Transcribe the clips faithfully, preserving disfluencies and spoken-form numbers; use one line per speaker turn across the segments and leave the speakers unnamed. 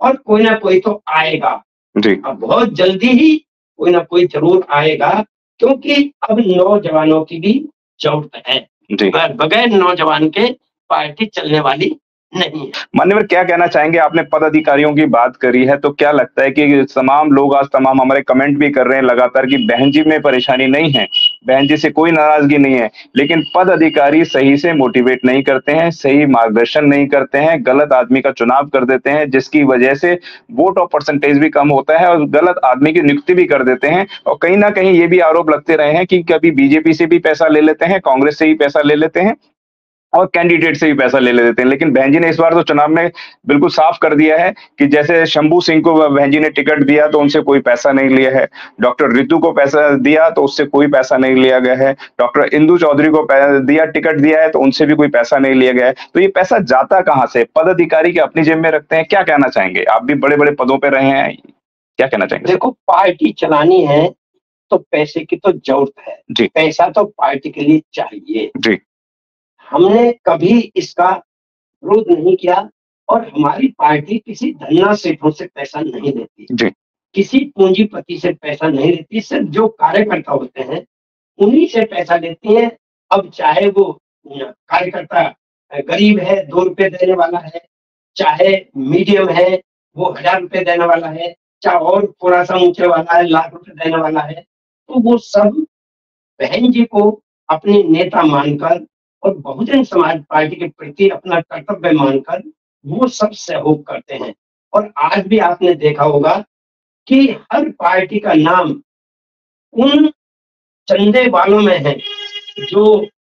और कोई ना कोई तो आएगा।
जी।
अब बहुत जल्दी ही कोई ना कोई जरूर आएगा, क्योंकि अब नौजवानों की भी जरूरत है।
जी।
बगैर नौजवान के पार्टी चलने वाली नहीं है।
मान्यवर क्या कहना चाहेंगे? आपने पदाधिकारियों की बात करी है, तो क्या लगता है कि तमाम लोग आज तमाम हमारे कमेंट भी कर रहे हैं लगातार कि बहन जी में परेशानी नहीं है, बहन जी से कोई नाराजगी नहीं है, लेकिन पद अधिकारी सही से मोटिवेट नहीं करते हैं, सही मार्गदर्शन नहीं करते हैं, गलत आदमी का चुनाव कर देते हैं, जिसकी वजह से वोट ऑफ परसेंटेज भी कम होता है और गलत आदमी की नियुक्ति भी कर देते हैं। और कहीं न कहीं ये भी आरोप लगते रहे हैं कि कभी बीजेपी से भी पैसा ले लेते हैं, कांग्रेस से भी पैसा ले लेते हैं और कैंडिडेट से भी पैसा ले लेते हैं। लेकिन बहन जी ने इस बार तो चुनाव में बिल्कुल साफ कर दिया है कि जैसे शंभू सिंह को बहन जी ने टिकट दिया तो उनसे कोई पैसा नहीं लिया है। डॉक्टर रितु को पैसा दिया तो उससे कोई पैसा नहीं लिया गया है। डॉक्टर इंदु चौधरी को पै दिया टिकट दिया है तो उनसे भी कोई पैसा नहीं लिया गया है। तो ये पैसा जाता कहाँ से? पदाधिकारी क्या अपनी जेब में रखते हैं? क्या कहना चाहेंगे? आप भी बड़े-बड़े पदों पे रहे हैं, क्या कहना चाहेंगे?
देखो, पार्टी चलानी है तो पैसे की तो जरूरत है।
जी।
पैसा तो पार्टी के लिए चाहिए।
जी।
हमने कभी इसका विरोध नहीं किया और हमारी पार्टी किसी धन्ना सेठों से पैसा नहीं लेती,
जी।
किसी पूंजीपति से पैसा नहीं लेती, सिर्फ जो कार्यकर्ता होते हैं उन्हीं से पैसा लेती है। अब चाहे वो कार्यकर्ता गरीब है, दो रुपए देने वाला है, चाहे मीडियम है वो हजार रुपए देने वाला है, चाहे और थोड़ा सा ऊंचे वाला है लाख रुपए देने वाला है, तो वो सब बहन जी को अपनी नेता मानकर और बहुजन समाज पार्टी के प्रति अपना कर्तव्य मानकर वो सब सहयोग करते हैं। और आज भी आपने देखा होगा कि हर पार्टी का नाम उन चंदे वालों में है जो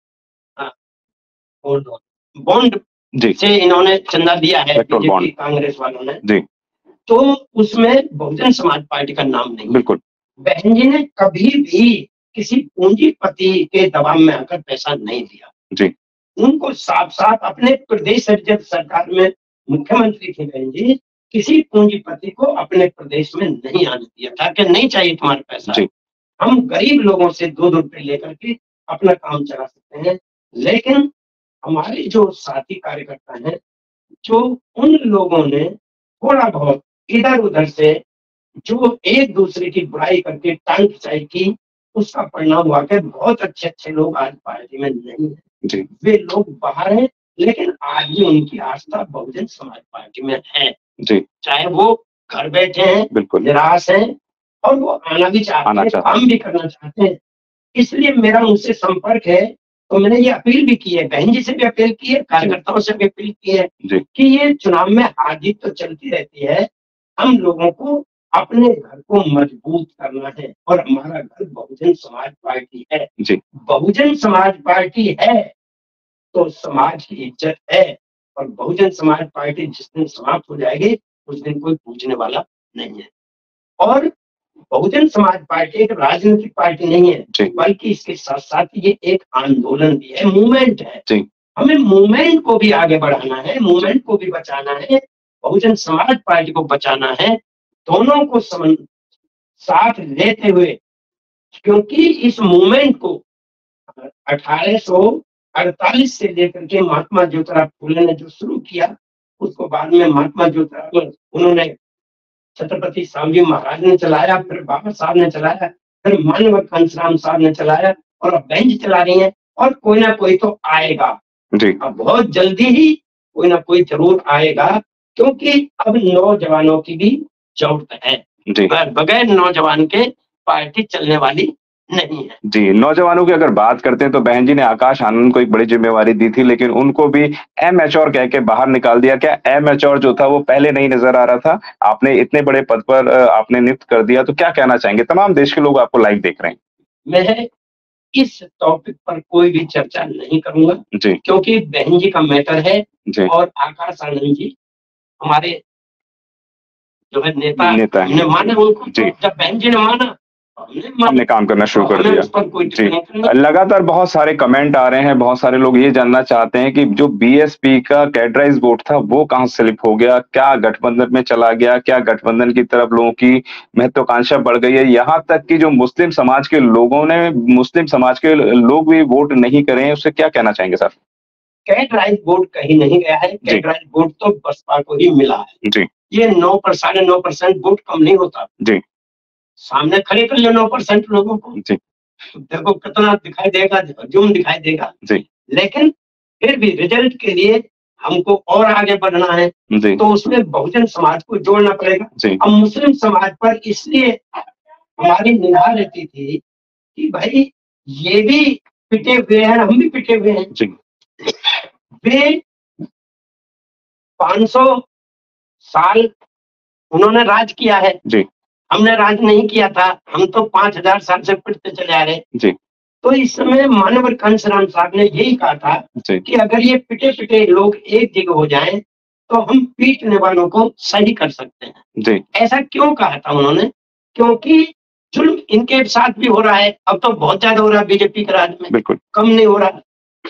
बॉन्ड से इन्होंने चंदा दिया है, बीजेपी कांग्रेस वालों ने,
जी।
तो उसमें बहुजन समाज पार्टी का नाम नहीं।
बिल्कुल।
बहन जी ने कभी भी किसी पूंजीपति के दबाव में आकर पैसा नहीं दिया।
जी।
उनको साफ साफ अपने प्रदेश जब सरकार में मुख्यमंत्री थे बहन जी, किसी पूंजीपति को अपने प्रदेश में नहीं आने दिया था कि नहीं चाहिए तुम्हारा पैसा,
जी।
हम गरीब लोगों से दो दो रुपए लेकर के अपना काम चला सकते हैं। लेकिन हमारे जो साथी कार्यकर्ता हैं, जो उन लोगों ने थोड़ा बहुत इधर उधर से जो एक दूसरे की बुराई करके टांग खिंचाई की, उसका परिणाम हुआ कि बहुत अच्छे अच्छे लोग आज पार्टी में नहीं है।
जी।
वे लोग बाहर हैं, लेकिन आज भी उनकी आस्था बहुजन समाज पार्टी में है।
जी।
चाहे वो घर बैठे हैं,
बिल्कुल
निराश हैं और वो आना भी चाहते हैं, काम भी करना चाहते हैं। इसलिए मेरा उनसे संपर्क है, तो मैंने ये अपील भी की है, बहन जी से भी अपील की है, कार्यकर्ताओं से भी अपील की है कि ये चुनाव में हार जीत तो चलती रहती है, हम लोगों को अपने घर को मजबूत करना है और हमारा घर बहुजन समाज पार्टी है।
जी।
बहुजन समाज पार्टी है तो समाज की इज्जत है, और बहुजन समाज पार्टी जिस दिन समाप्त हो जाएगी उस दिन कोई पूछने वाला नहीं है। और बहुजन समाज पार्टी एक राजनीतिक पार्टी नहीं है, बल्कि इसके साथ साथ ये एक आंदोलन भी है, मूवमेंट है।
जी।
हमें मूवमेंट को भी आगे बढ़ाना है, मूवमेंट को भी बचाना है, बहुजन समाज पार्टी को बचाना है, दोनों को समन साथ लेते हुए, क्योंकि इस मूवमेंट को अठारह सौ अड़तालीस से लेकर के महात्मा ज्योतिराव फुले ने जो शुरू किया, उसको बाद में महात्मा ज्योतिराव उन्होंने छत्रपति शिवाजी महाराज ने चलाया, फिर बाबा साहब ने चलाया, फिर मानव कंसराम साहब ने चलाया, और अब बेंच चला रही है, और कोई ना कोई तो आएगा।
जी।
अब बहुत जल्दी ही कोई ना कोई जरूर आएगा, क्योंकि अब नौजवानों की भी जरूरत है।
जी।
बगैर नौजवान के पार्टी चलने वाली नहीं है।
जी, नौजवानों की अगर बात करते हैं तो बहन जी ने आकाश आनंद को एक बड़ी जिम्मेवारी दी थी, लेकिन उनको भी एमैच्योर कह के बाहर निकाल दिया। क्या एमैच्योर जो था वो पहले नहीं नजर आ रहा था? आपने इतने बड़े पद पर आपने नियुक्त कर दिया, तो क्या कहना चाहेंगे? तमाम देश के लोग आपको लाइव देख रहे हैं।
मैं इस टॉपिक पर कोई भी चर्चा नहीं करूंगा,
जी।
क्योंकि बहन जी का मैटर है
जी।
और आकाश आनंद जी हमारे जो है नेता,
नेता
हमने माना उनको,
जी।
जब बहन जी ने माना
हमने काम करना शुरू कर दिया। जी। लगातार बहुत सारे कमेंट आ रहे हैं, बहुत सारे लोग ये जानना चाहते हैं कि जो बीएसपी का कैडराइज वोट था वो कहाँ स्लिप हो गया? क्या गठबंधन में चला गया? क्या गठबंधन की तरफ लोगों की महत्वाकांक्षा बढ़ गई है? यहाँ तक कि जो मुस्लिम समाज के लोगों ने मुस्लिम समाज के लोग भी वोट नहीं करे हैं, उससे क्या कहना चाहेंगे सर?
कैडराइज वोट कहीं नहीं गया है, कैडराइज वोट तो बसपा को ही मिला है।
जी।
ये नौ पर साढ़े नौ परसेंट वोट कम नहीं होता
जी।
सामने खड़े कर लो नौ परसेंट लोगों को
जी।
तो देखो कितना दिखाई देगा, जुम्म दिखाई देगा।
जी।
लेकिन फिर भी रिजल्ट के लिए हमको और आगे बढ़ना है
जी।
तो उसमें बहुजन समाज को जोड़ना पड़ेगा।
जी।
अब मुस्लिम समाज पर इसलिए हमारी निगाह रहती थी कि भाई ये भी पिटे हुए हैं, हम भी पिटे हुए हैं।
जी।
वे पाँच सौ साल उन्होंने राज किया है,
जी।
हमने राज नहीं किया था, हम तो पांच हजार साल से पिटते चले आ रहे।
जी।
तो इस समय मानवर कंसराम साहब ने यही कहा था कि अगर ये पिटे पिटे लोग एक जगह हो जाएं तो हम पीटने वालों को सही कर सकते हैं।
जी। ऐसा
क्यों कहा था उन्होंने? क्योंकि जुल्म इनके साथ भी हो रहा है, अब तो बहुत ज्यादा हो रहा है बीजेपी के राज में,
बिल्कुल
कम नहीं हो रहा।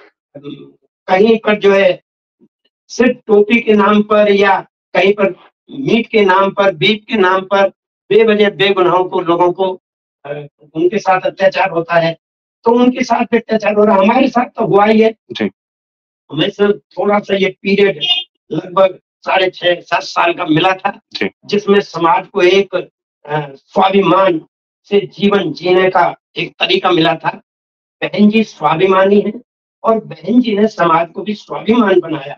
कहीं पर जो है सिर्फ टोपी के नाम पर या कहीं पर मीट के नाम पर, बीफ के नाम पर बेवजह बेगुनाहों को लोगों को उनके साथ अत्याचार होता है, तो उनके साथ अत्याचार हो रहा है, हमारे साथ तो हुआ ही है।
जी।
हमें सिर्फ थोड़ा सा ये पीरियड लगभग साढ़े छह सात साल का मिला था जिसमें समाज को एक स्वाभिमान से जीवन जीने का एक तरीका मिला था। बहन जी स्वाभिमानी है और बहन जी ने समाज को भी स्वाभिमान बनाया।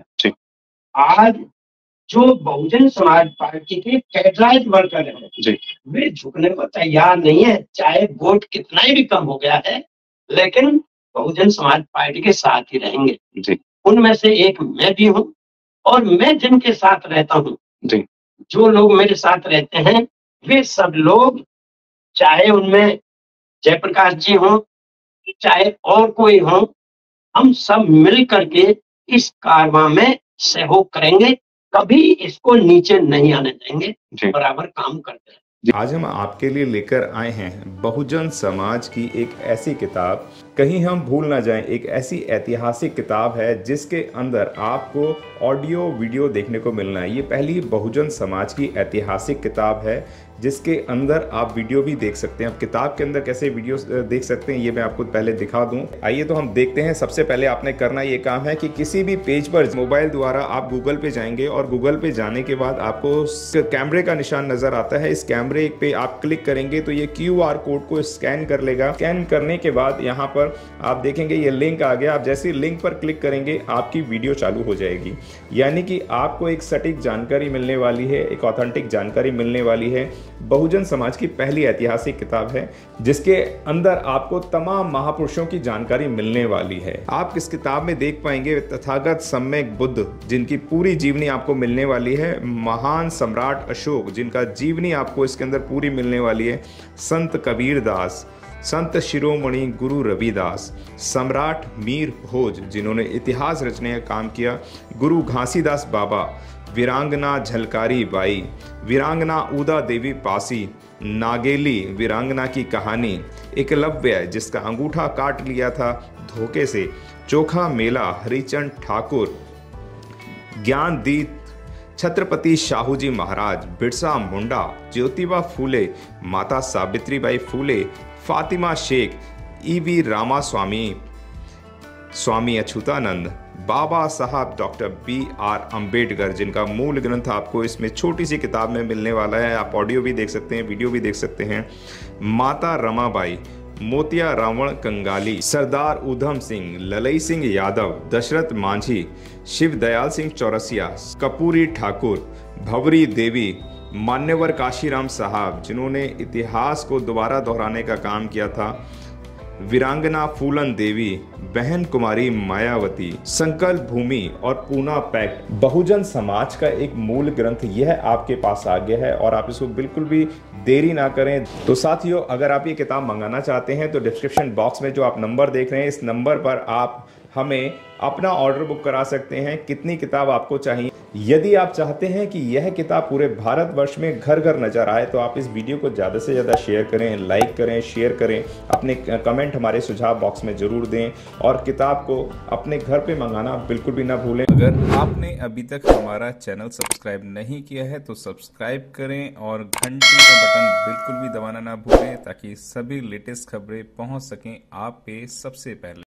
आज जो बहुजन समाज पार्टी के कैडराइज वर्कर हैं वे झुकने को तैयार नहीं है, चाहे वोट कितना ही भी कम हो गया है, लेकिन बहुजन समाज पार्टी के साथ ही रहेंगे। जी। उनमें से एक मैं भी हूँ और मैं जिनके साथ रहता हूँ, जो लोग मेरे साथ रहते हैं वे सब लोग, चाहे उनमें जयप्रकाश जी हो चाहे और कोई हो, हम सब मिल करके इस कारवां में सहयोग करेंगे, कभी इसको नीचे नहीं आने देंगे, बराबर काम करते हैं।
आज हम आपके लिए लेकर आए हैं बहुजन समाज की एक ऐसी किताब, कहीं हम भूल ना जाएं, एक ऐसी ऐतिहासिक किताब है जिसके अंदर आपको ऑडियो वीडियो देखने को मिलना है। ये पहली बहुजन समाज की ऐतिहासिक किताब है जिसके अंदर आप वीडियो भी देख सकते हैं। अब किताब के अंदर कैसे वीडियो देख सकते हैं ये मैं आपको पहले दिखा दूं। आइए तो हम देखते हैं। सबसे पहले आपने करना ये काम है कि किसी भी पेज पर मोबाइल द्वारा आप गूगल पे जाएंगे और गूगल पे जाने के बाद आपको कैमरे का निशान नजर आता है। इस कैमरे पे आप क्लिक करेंगे तो ये क्यू आर कोड को स्कैन कर लेगा। स्कैन करने के बाद यहाँ पर आप देखेंगे ये लिंक आ गया। आप जैसे लिंक पर क्लिक करेंगे आपकी वीडियो चालू हो जाएगी, यानी कि आपको एक सटीक जानकारी मिलने वाली है, एक ऑथेंटिक जानकारी मिलने वाली है। बहुजन समाज की पहली ऐतिहासिक किताब है जिसके अंदर आपको तमाम महापुरुषों की जानकारी मिलने वाली है। आप इस किताब में देख पाएंगे तथागत सम्यक बुद्ध जिनकी पूरी जीवनी आपको मिलने वाली है, महान सम्राट अशोक जिनका जीवनी आपको इसके अंदर पूरी मिलने वाली है, संत कबीर दास, संत शिरोमणि गुरु रविदास, सम्राट मीर भोज जिन्होंने इतिहास रचने का काम किया, गुरु घासीदास बाबा, वीरांगना झलकारी बाई, वीरांगना उदा देवी पासी, नागेली वीरांगना की कहानी, एकलव्य जिसका अंगूठा काट लिया था धोखे से, चोखा मेला हरिचंद ठाकुर, ज्ञानदीप छत्रपति शाहूजी महाराज, बिरसा मुंडा, ज्योतिबा फूले, माता Savitribai Phule, Fatima Shaikh, EV Ramaswamy, Swami Achyutanand, Baba Saheb doctor B are Ambedkar जिनका मूल ग्रंथ आपको इसमें छोटी सी किताब में मिलने वाला है। आप ऑडियो भी देख सकते हैं, वीडियो भी देख सकते हैं। माता रमाबाई, मोतिया रावण कंगाली, सरदार उधम सिंह, ललई सिंह यादव, दशरथ मांझी, शिव दयाल सिंह चौरसिया, कपूरी ठाकुर, भवरी देवी, मान्यवर काशीराम साहब जिन्होंने इतिहास को दोबारा दोहराने का काम किया था, वीरांगना फूलन देवी, बहन कुमारी मायावती, संकल्प भूमि और पूना पैक्ट। बहुजन समाज का एक मूल ग्रंथ यह आपके पास आ गया है और आप इसको बिल्कुल भी देरी ना करें। तो साथियों, अगर आप ये किताब मंगाना चाहते हैं तो डिस्क्रिप्शन बॉक्स में जो आप नंबर देख रहे हैं इस नंबर पर आप हमें अपना ऑर्डर बुक करा सकते हैं। कितनी किताब आपको चाहिए? यदि आप चाहते हैं कि यह किताब पूरे भारतवर्ष में घर घर नजर आए तो आप इस वीडियो को ज़्यादा से ज़्यादा शेयर करें, लाइक करें, शेयर करें, अपने कमेंट हमारे सुझाव बॉक्स में ज़रूर दें और किताब को अपने घर पे मंगाना बिल्कुल भी ना भूलें।
अगर आपने अभी तक हमारा चैनल सब्सक्राइब नहीं किया है तो सब्सक्राइब करें और घंटी का बटन बिल्कुल भी दबाना ना भूलें ताकि सभी लेटेस्ट खबरें पहुँच सकें आप पे सबसे पहले।